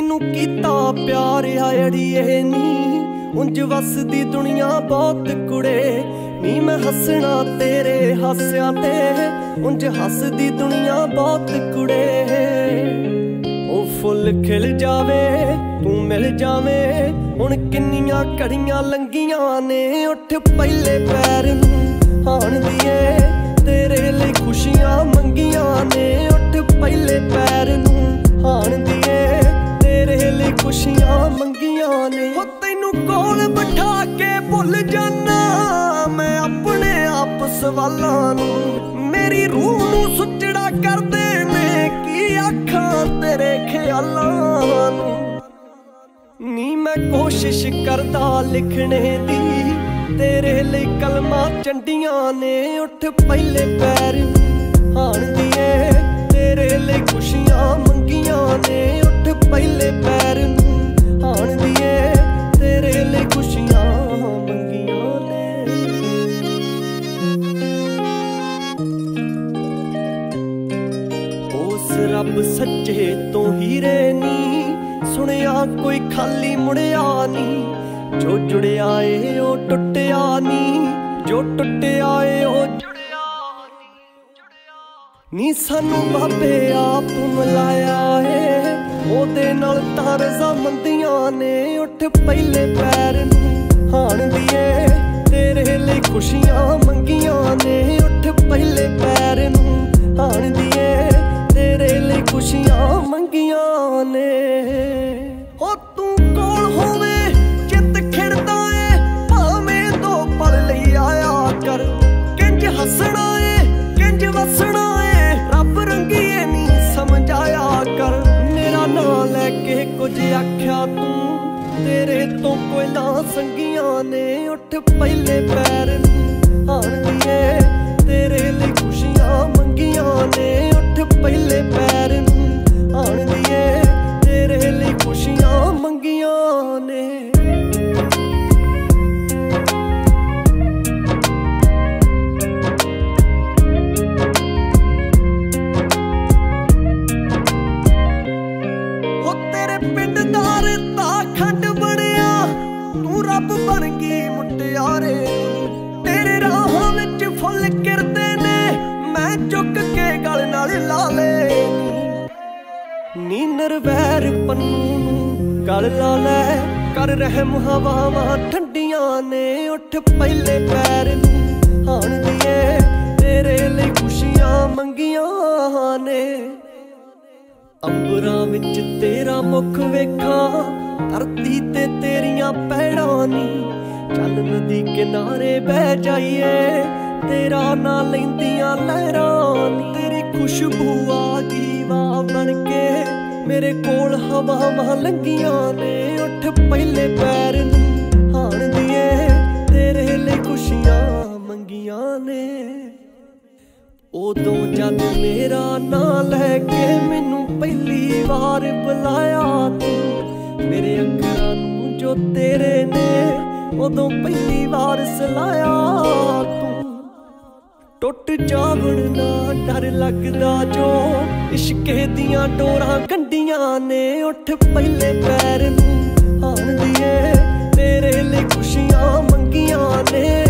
तैनू कीता प्यार अड़िए नी उंज वसदी दुनिया बहुत कुड़े नी मैं हसना तेरे हास्या ते उंज हसदी दुनिया बहुत कुड़े ओ फुल खिल जावे तू मिल जावे हुण किन्नियां घड़ियां लंघियां ने उठ पहले पैर नूं हाण दिए तेरे लिए खुशियां मंगियां ने उठ पहले पैर नूं हाण दिए तेरे लिए खुशियां मंगियां ने हो तैनू कोल बिठा के भुल जाना मैं अपने आप सवालां नूं मेरी रूह नूं सुचड़ा करदे ने की आखां तेरे ख्यालां नूं नी मैं कोशिश करदा लिखने दी तेरे लिए कलमां चंडियां ने उठ पहले पैर हाण दिए तेरे लिए खुशियां मंगियां ने उठ पहले पैर हाण दिए तेरे लिए खुशियां मंगियां ने उस रब सच्चे तो हीरे नी सुनिया कोई खाली मुड़िया नी जो जुड़िया ए ओ टुटिया नी जो टुटिया ए ओ जुड़िया नी सानू बाबे आप मिलाया है ओदे नाल तां रज़ामंदियां ने उठ पहले पैर हाण दिए तेरे लिए खुशियां मंगियां ने उठ पहले पैर हाण दिए तेरे लिए खुशियां मंगियां ने ओ तू कोल होवे चित खिड़दा ए भावें दो पल लई आया कर किंज हसना ए किंज वसना ए रब रंगीए नी समझाया कर मेरा नां लैके कुछ आख्या तू तेरे तो कोई ना संगियां ने उठ पहले पैर हाण दिए तेरे लिए खुशियां मंगियां ने उठ पहले पैर हाण दिए तेरे लिए खुशियां मंगियां ने हो तेरे पिंड दार दा खंड बनिया तू रब बन गई मुटियारे तेरे राहां विच फुल किरदे ने मैं चुक के गल नाल ला ले नी नरवैर पन्नू गल ला लै कर रहम हवावां ठंडियां ने उठ पहले पैर हाण दिए तेरे लिए खुशियां मंगियां ने अंबरां विच तेरा मुख वेखां धरती ते तेरियां पैड़ां नी चल नदी किनारे बह जाइए तेरा ना लैंदियां लहरां तेरी खुशबू आ गई वाह बन के मेरे कोल हवावां लंघियां ने उठ पहले पैर हाण दिए तेरे लिए खुशियां मंगियां ने उदों जद मेरा नां लैके मैनू पहली बार बुलाया तू मेरे अखरां नूं जो तेरे ने उदों पहली बार सलाया तू टुट जावण ना डर लगदा जो इश्के दियां डोरां गंढियां ने उठ पहले पैर हाण दिए तेरे लिए खुशियां मंगियां ने